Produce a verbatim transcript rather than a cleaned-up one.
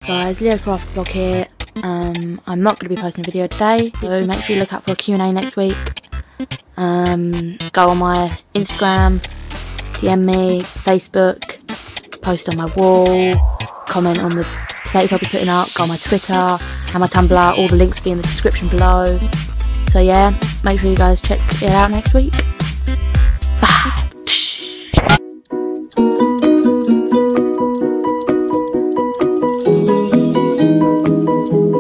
Guys, Leo Craft Vlog here. Um, I'm not going to be posting a video today, so make sure you look out for a Q and A next week. Um, go on my Instagram, D M me, Facebook, post on my wall, comment on the status I'll be putting up, go on my Twitter and my Tumblr. All the links will be in the description below. So yeah, make sure you guys check it out next week.